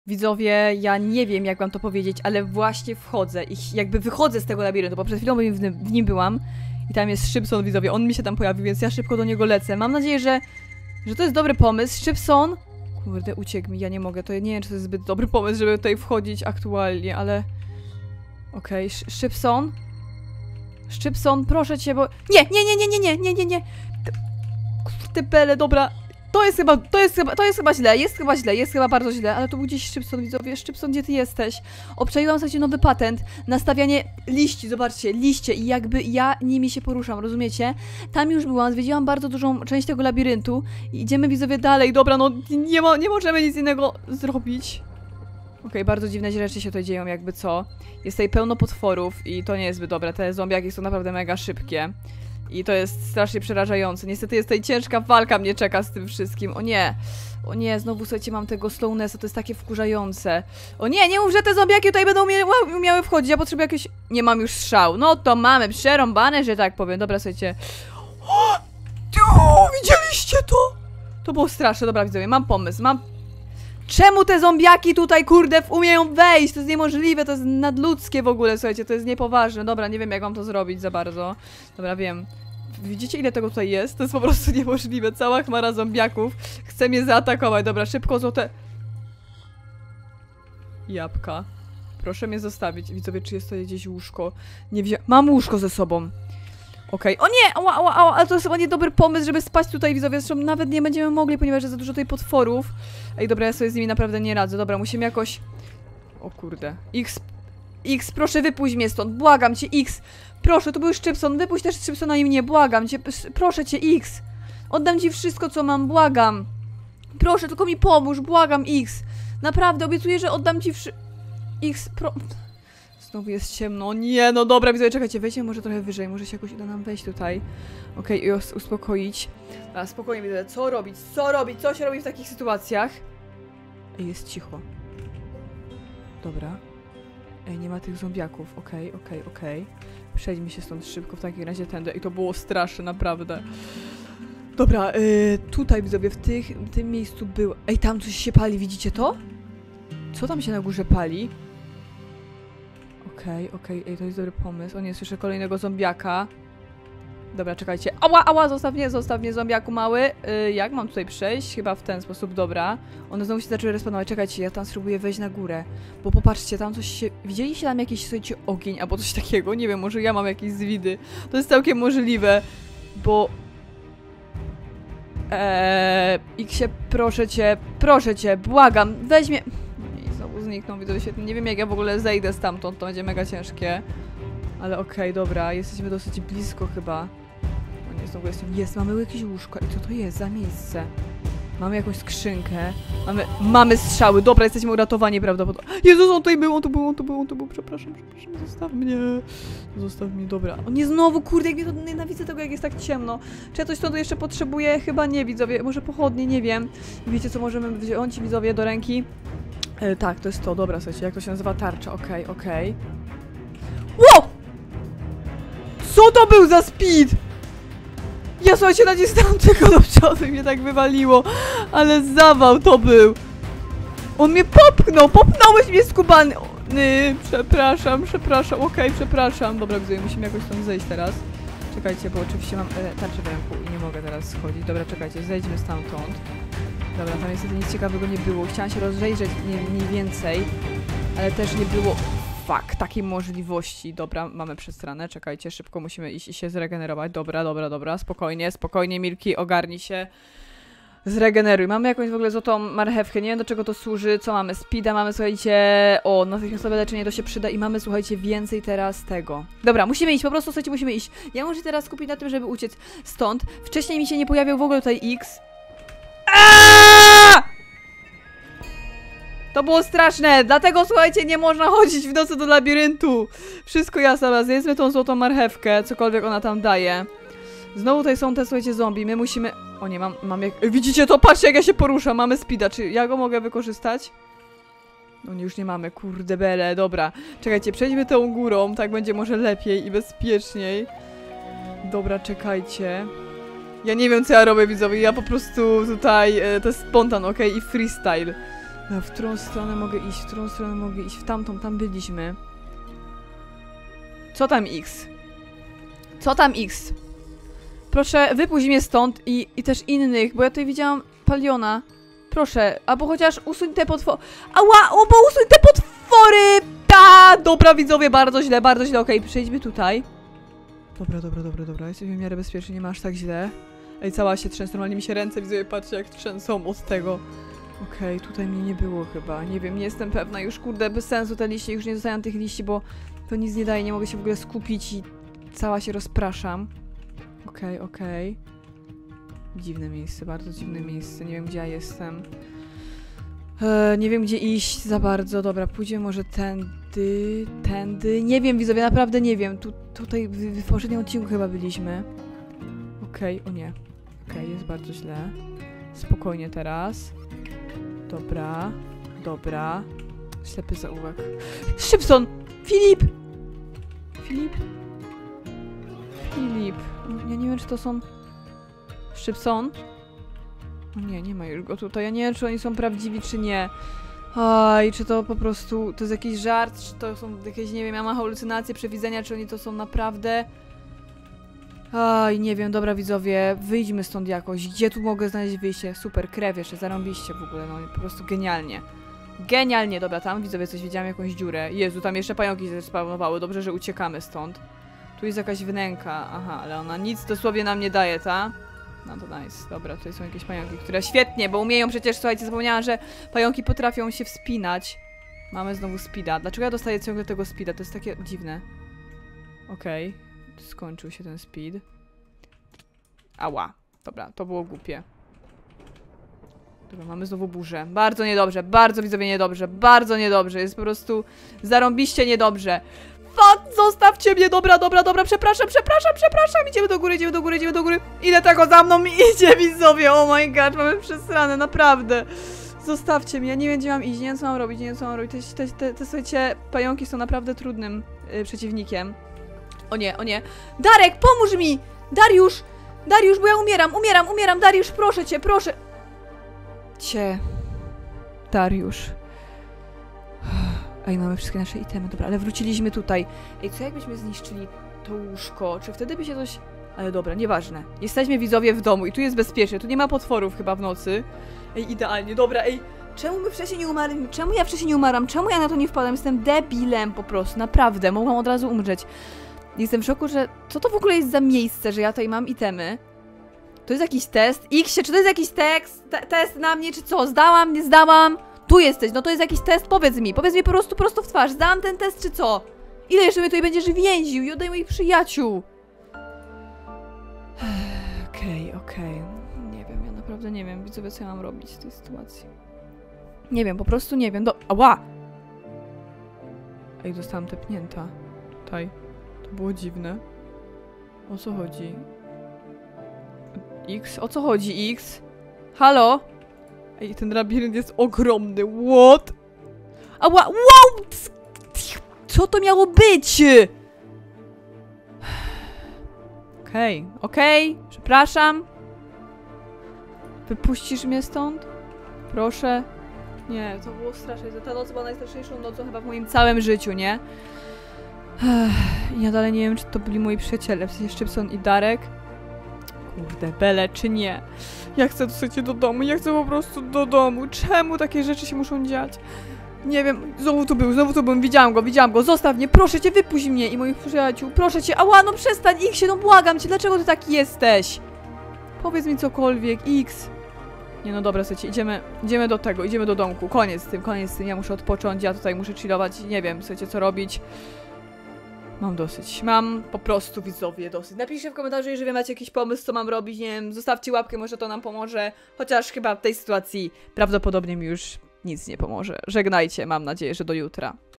Widzowie, ja nie wiem, jak wam to powiedzieć, ale właśnie wchodzę i jakby wychodzę z tego labiryntu, bo przed chwilą w nim byłam i tam jest Szczypson, widzowie, on mi się tam pojawił, więc ja szybko do niego lecę. Mam nadzieję, że to jest dobry pomysł. Szczypson... Kurde, uciekł mi, ja nie mogę, to nie wiem, czy to jest zbyt dobry pomysł, żeby tutaj wchodzić aktualnie, ale... Okej, Szczypson? Szczypson, proszę cię, bo... Nie! Kurde bele, dobra. To jest chyba bardzo źle, ale to był gdzieś Szczypson, widzowie. Szczypson, gdzie ty jesteś? Obczaiłam sobie nowy patent, nastawianie liści, zobaczcie, liście i jakby ja nimi się poruszam, rozumiecie? Tam już byłam, zwiedziłam bardzo dużą część tego labiryntu i idziemy, widzowie, dalej. Dobra, no nie możemy nic innego zrobić. Okej, bardzo dziwne rzeczy się tutaj dzieją, jakby co. Jest tutaj pełno potworów i to nie jest zbyt dobre, te zombiaki są naprawdę mega szybkie. I to jest strasznie przerażające. Niestety jest tutaj ciężka walka mnie czeka z tym wszystkim. O nie, znowu słuchajcie, mam tego slownessa, to jest takie wkurzające. O nie, nie mów, że te zombiaki tutaj będą umiały wchodzić, ja potrzebuję jakieś... Nie mam już strzał. No to mamy przerąbane, że tak powiem. Dobra, słuchajcie. O, widzieliście to? To było straszne, dobra widzowie, mam pomysł, Czemu te zombiaki tutaj, kurde, umieją wejść? To jest niemożliwe, to jest nadludzkie w ogóle, słuchajcie, to jest niepoważne. Dobra, nie wiem, jak mam to zrobić za bardzo. Dobra, wiem. Widzicie, ile tego tutaj jest? To jest po prostu niemożliwe. Cała chmara zombiaków chce mnie zaatakować. Dobra, szybko złote... Jabłka. Proszę mnie zostawić. Widzowie, czy jest tutaj gdzieś łóżko? Nie wziąłem... Mam łóżko ze sobą. Okej. O nie! Ała, ale to jest chyba niedobry pomysł, żeby spać tutaj, widzowie. Zresztą nawet nie będziemy mogli, ponieważ jest za dużo tutaj potworów. Ej, dobra, ja sobie z nimi naprawdę nie radzę. Dobra, musimy jakoś... O kurde. X, proszę wypuść mnie stąd. Błagam cię, X. Proszę, to był Szczypson. Wypuść też Szczypsona i mnie. Błagam cię. Proszę cię, X. Oddam ci wszystko, co mam. Błagam. Proszę, tylko mi pomóż. Błagam, X. Naprawdę, obiecuję, że oddam ci Znowu jest ciemno. Nie, no dobra, widzowie, czekajcie, wejdźmy może trochę wyżej, może się jakoś uda nam wejść tutaj. Okej, i uspokoić. A, spokojnie, widzowie, co robić, co się robi w takich sytuacjach? Ej, jest cicho. Dobra. Ej, nie ma tych zombiaków, okej. Przejdźmy się stąd szybko, w takim razie tędy. I to było straszne, naprawdę. Dobra, tutaj, widzowie, w tym miejscu był... Ej, tam coś się pali, widzicie to? Co tam się na górze pali? Okej, ej, to jest dobry pomysł. O nie, słyszę kolejnego zombiaka. Dobra, czekajcie. Ała, zostaw mnie, zombiaku mały. Jak mam tutaj przejść? Chyba w ten sposób, dobra. One znowu się zaczęły respawnować. Czekajcie, ja tam spróbuję wejść na górę. Bo popatrzcie, tam coś się... Widzieliście tam jakiś, słuchajcie, ogień albo coś takiego? Nie wiem, może ja mam jakieś zwidy. To jest całkiem możliwe, bo... Xie, proszę cię, błagam, weź mnie... Zniknął, widzowie, świetnie. Nie wiem, jak ja w ogóle zejdę stamtąd, to będzie mega ciężkie. Ale okej, dobra, jesteśmy dosyć blisko chyba. O nie, znowu jest, mamy jakieś łóżko. I co to jest za miejsce? Mamy jakąś skrzynkę. Mamy strzały, dobra, jesteśmy uratowani prawdopodobnie. Jezus, on tu był, przepraszam, zostaw mnie, dobra. O nie, znowu, kurde, jak mnie to nienawidzę tego, jak jest tak ciemno. Czy ja coś stąd jeszcze potrzebuję? Chyba nie, widzowie, może pochodnie, nie wiem. I wiecie, co możemy wziąć, widzowie, do ręki? Tak, to jest to, dobra, słuchajcie, jak to się nazywa? Tarcza, okej. Wow! Co to był za speed? Ja, słuchajcie, nacisnąłem tego do przodu i mnie tak wywaliło, ale zawał to był. On mnie popchnąłeś mnie skubany. Przepraszam, okej, przepraszam. Dobra, widzę, musimy jakoś stąd zejść teraz. Czekajcie, bo oczywiście mam tarczę w ręku i nie mogę teraz schodzić. Dobra, czekajcie, zejdźmy stamtąd. Dobra, tam niestety nic ciekawego nie było. Chciałam się rozejrzeć mniej więcej, ale też nie było takiej możliwości. Dobra, mamy przestranę, czekajcie, szybko musimy iść i się zregenerować. Dobra, spokojnie, Milki, ogarnij się. Zregeneruj. Mamy jakąś w ogóle złotą marchewkę, nie wiem do czego to służy, co mamy? Speeda, mamy, słuchajcie, natychmiastowe leczenie, to się przyda i mamy, słuchajcie, więcej teraz tego. Dobra, musimy iść, po prostu, słuchajcie, musimy iść. Ja muszę teraz skupić na tym, żeby uciec stąd. Wcześniej mi się nie pojawiał w ogóle tutaj X. To było straszne, dlatego, słuchajcie, nie można chodzić w nocy do labiryntu. Wszystko jasne, zjedzmy tą złotą marchewkę, cokolwiek ona tam daje. Znowu tutaj są te, słuchajcie, zombie, my musimy... O nie, mam jak... Widzicie to? Patrzcie, jak ja się poruszam, mamy speeda, czy ja go mogę wykorzystać? No nie, już nie mamy, kurde bele, dobra. Czekajcie, przejdźmy tą górą, tak będzie może lepiej i bezpieczniej. Dobra, czekajcie. Ja nie wiem, co ja robię, widzowie, ja po prostu tutaj... to jest spontan, okej? I freestyle. W którą stronę mogę iść? W którą stronę mogę iść? W tamtą, tam byliśmy. Co tam X? Co tam X? Proszę, wypuść mnie stąd i też innych, bo ja tutaj widziałam Paliona. Proszę, albo chociaż usuń te potwory. Ała, bo usuń te potwory! Dobra widzowie, bardzo źle, okej, przejdźmy tutaj. Dobra, jesteśmy w miarę bezpieczni, nie ma aż tak źle. Ej, cała się trzęsę, normalnie mi się ręce widzowie, patrzcie jak trzęsą od tego. Okej, tutaj mnie nie było chyba, nie wiem, nie jestem pewna już, kurde, bez sensu te liście, już nie zostawiam tych liści, bo to nic nie daje, nie mogę się w ogóle skupić i cała się rozpraszam. Okej. Dziwne miejsce, bardzo dziwne miejsce, nie wiem gdzie ja jestem. Nie wiem gdzie iść za bardzo, dobra, pójdziemy może tędy, nie wiem widzowie, naprawdę nie wiem, tutaj w poprzednim odcinku chyba byliśmy. O nie, jest bardzo źle, spokojnie teraz. Dobra, ślepy zaułek. Szybson! Filip! Ja nie wiem czy to są... Szybson? Nie ma już go tutaj. Ja nie wiem, czy oni są prawdziwi, czy nie. Aj, czy to po prostu... To jest jakiś żart, czy to są jakieś, nie wiem, ja mam halucynacje, przewidzenia, czy oni to są naprawdę... Aj, nie wiem, dobra widzowie, wyjdźmy stąd jakoś. Gdzie tu mogę znaleźć wyjście? Super, krew jeszcze, zarąbiście w ogóle, no po prostu genialnie. Genialnie, dobra, tam widzowie coś widziałam, jakąś dziurę. Jezu, tam jeszcze pająki się spawnowały, dobrze, że uciekamy stąd. Tu jest jakaś wnęka, aha, ale ona nic dosłownie nam nie daje, ta? No to nice, dobra, tutaj są jakieś pająki, które świetnie, bo umieją przecież, słuchajcie, zapomniałam, że pająki potrafią się wspinać. Mamy znowu speeda. Dlaczego ja dostaję ciągle tego speeda? To jest takie dziwne. Okej, skończył się ten speed. Ała, dobra, to było głupie. Dobra, mamy znowu burzę. Bardzo niedobrze, bardzo widzowie niedobrze, bardzo niedobrze, jest po prostu zarąbiście niedobrze. Fuck, zostawcie mnie, dobra, przepraszam, idziemy do góry, ile tego za mną idzie, widzowie, oh my god, mamy przesrane, naprawdę. Zostawcie mnie, ja nie wiem gdzie mam iść, nie wiem co mam robić, te słuchajcie, pająki są naprawdę trudnym przeciwnikiem. O nie, Darek, pomóż mi, Dariusz, bo ja umieram, Dariusz, proszę cię, Dariusz. Ej, mamy wszystkie nasze itemy, dobra, ale wróciliśmy tutaj. Ej, co jakbyśmy zniszczyli to łóżko? Czy wtedy by się coś... Ale dobra, nieważne. Jesteśmy widzowie w domu i tu jest bezpiecznie, tu nie ma potworów chyba w nocy. Ej, idealnie, dobra, ej. Czemu my wcześniej nie umarliśmy? Czemu ja wcześniej nie umaram? Czemu ja na to nie wpadam? Jestem debilem po prostu, naprawdę, mogłam od razu umrzeć. Jestem w szoku, że... Co to w ogóle jest za miejsce, że ja tutaj mam itemy? To jest jakiś test? X-ie, czy to jest jakiś test na mnie, czy co? Zdałam, nie zdałam? Tu jesteś, no to jest jakiś test, powiedz mi po prostu prosto w twarz, zdałam ten test, czy co? Ile jeszcze mnie tutaj będziesz więził i oddaj moich przyjaciół? Okej. Nie wiem, ja naprawdę nie wiem, widzowie, co ja mam robić w tej sytuacji. Nie wiem, po prostu nie wiem, Ała! Ej, zostałam tepnięta. Tutaj. To było dziwne. O co chodzi? X? O co chodzi, X? Halo? Ej, ten labirynt jest ogromny, what? Ała, wow! Co to miało być? Okej, przepraszam. Wypuścisz mnie stąd? Proszę. Nie, to było straszne. Ta noc była najstraszniejszą nocą chyba w moim całym życiu, nie? Ja dalej nie wiem, czy to byli moi przyjaciele, w sensie Szybson i Darek. Kurde, Bele, czy nie? Ja chcę dosyć do domu, ja chcę po prostu do domu. Czemu takie rzeczy się muszą dziać? Nie wiem, znowu tu był, widziałam go, zostaw mnie, proszę cię, wypuść mnie i moich przyjaciół, proszę cię, ała, no przestań, X, no błagam cię, dlaczego ty taki jesteś? Powiedz mi cokolwiek, X. Nie no dobra, słuchajcie, idziemy do domku, koniec z tym, ja muszę odpocząć, ja tutaj muszę chillować, nie wiem, słuchajcie, co robić. Mam dosyć. Mam po prostu, widzowie, dosyć. Napiszcie w komentarzu, jeżeli macie jakiś pomysł, co mam robić, nie wiem, zostawcie łapkę, może to nam pomoże. Chociaż chyba w tej sytuacji prawdopodobnie mi już nic nie pomoże. Żegnajcie, mam nadzieję, że do jutra.